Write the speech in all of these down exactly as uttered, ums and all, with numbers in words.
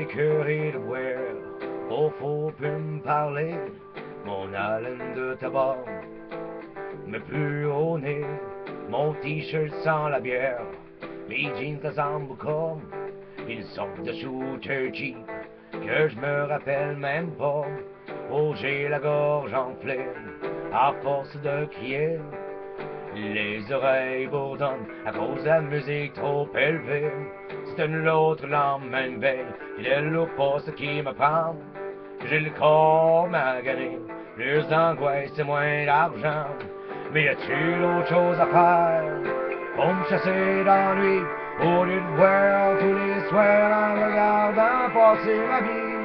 écœuré de boire, oh faut plus me parler, mon haleine de tabac, mais plus au nez, mon t-shirt sans la bière, mes jeans ressemblent comme une sorte de shooter cheap, que je me rappelle même pas, oh j'ai la gorge enflée, à force de crier, les oreilles bourdonnent à cause de la musique trop élevée. C'est une autre lendemain veille, j'ai le poste qui me prend. J'ai le corps magané, plus d'angoisse et moins d'argent. Mais y a-tu d'autre chose à faire pour me chasser d'ennui, au lieu de voir tous les soirs en regardant passer ma vie?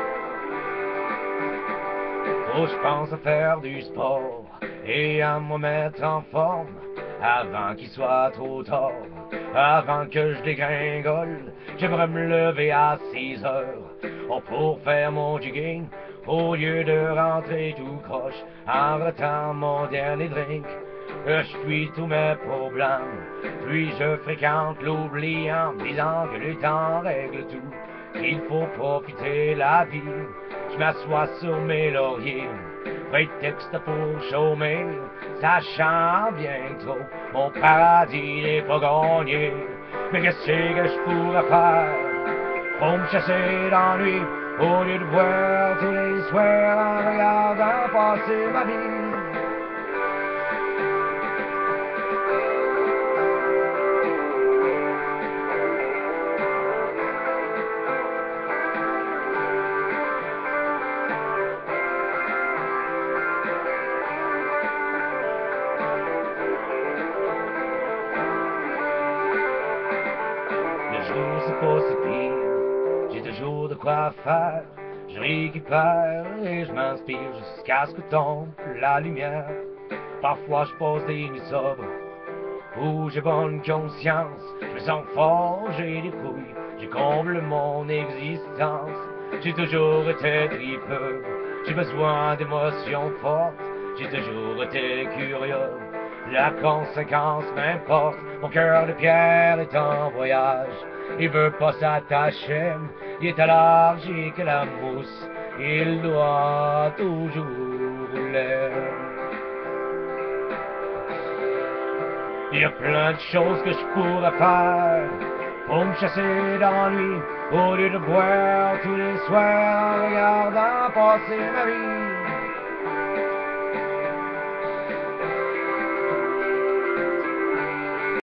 Oh, je pense à faire du sport et à me mettre en forme avant qu'il soit trop tard, avant que je dégringole. J'aimerais me lever à six heures oh, pour faire mon jogging au lieu de rentrer tout croche en retard mon dernier drink. Je fuis tous mes problèmes, puis je fréquente l'oubli en me disant que le temps règle tout, qu'il faut profiter la vie. Je m'assois sur mes lauriers, prétexte pour chômer, sachant bien trop mon paradis n'est pas gagné. Mais qu'est-ce que je pourrais faire pour me chasser d'ennui, au lieu de voir tous les soirs en regardant passer ma vie? C'est pas si pire, j'ai toujours de quoi faire. Je récupère et je m'inspire jusqu'à ce que tombe la lumière. Parfois je pose des nuits sobres où j'ai bonne conscience. Je me sens fort, j'ai des couilles, je comble mon existence. J'ai toujours été tripeux, j'ai besoin d'émotions fortes. J'ai toujours été curieux, la conséquence m'importe. Mon cœur de pierre est en voyage, il veut pas s'attacher, il est allergique à la mousse, il doit toujours rouler. Il y a plein de choses que je pourrais faire pour me chasser d'ennui, au lieu de boire tous les soirs en regardant passer ma vie.